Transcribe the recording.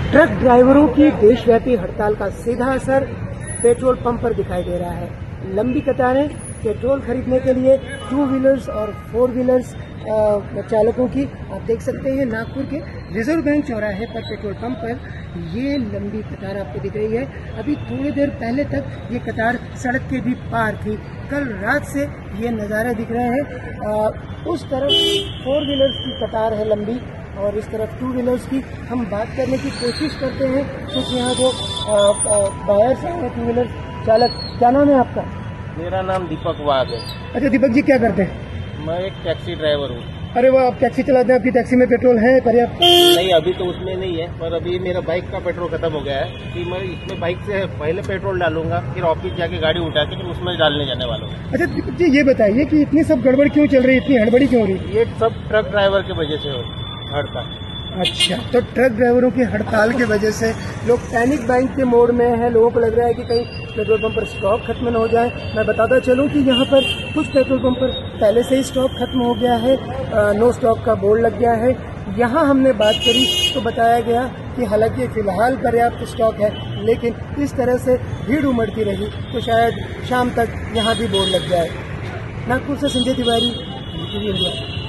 Truck ड्राइवरों की देशव्यापी हड़ताल का सीधा असर पेट्रोल पंप पर दिखाई दे रहा है। लंबी कतारें पेट्रोल खरीदने के लिए 2 व्हीलर्स और 4 व्हीलर्स चालकों की आप देख सकते हैं। नागपुर के रिजर्व बैंक चौराहे पर पेट्रोल पंप पर ये लंबी कतार आपको दिख रही है। अभी थोड़ी देर पहले तक ये कतार सड़क के भी पार थी। कल रात से ये नज़ारा दिख रहे हैं। उस तरफ 4 व्हीलर्स की कतार है लंबी और इस तरफ 2 व्हीलर्स की। हम बात करने की कोशिश करते हैं कुछ यहाँ जो बायर्स हैं 2 व्हीलर चालक। क्या नाम है आपका? मेरा नाम दीपक वाघ है। अच्छा दीपक जी, क्या करते हैं? मैं एक टैक्सी ड्राइवर हूँ। अरे वाह, आप टैक्सी चलाते हैं, आपकी टैक्सी में पेट्रोल है पर्याप्त? नहीं, अभी तो उसमें नहीं है, पर अभी मेरा बाइक का पेट्रोल खत्म हो गया है कि मैं इसमें बाइक से पहले पेट्रोल डालूंगा, फिर ऑफिस जाके गाड़ी उठा के फिर उसमें डालने जाने वाला हूँ। अच्छा दीपक जी, ये बताइए कि इतनी सब गड़बड़ क्यों चल रही है, इतनी हड़बड़ी क्यों हो रही है? ये सब ट्रक ड्राइवर की वजह से हड़ताल। अच्छा, तो ट्रक ड्राइवरों की हड़ताल की वजह से लोग पैनिक बाइंग के मोड में हैं। लोगों को लग रहा है कि कहीं पेट्रोल पंप पर स्टॉक खत्म न हो जाए। मैं बताता चलूं कि यहाँ पर कुछ पेट्रोल पंप पर पहले से ही स्टॉक खत्म हो गया है, नो स्टॉक का बोर्ड लग गया है। यहाँ हमने बात करी तो बताया गया कि हालांकि फिलहाल पर्याप्त स्टॉक है, लेकिन इस तरह से भीड़ उमड़ती रही तो शायद शाम तक यहाँ भी बोर्ड लग जाए। नागपुर से संजय तिवारी, इंडिया।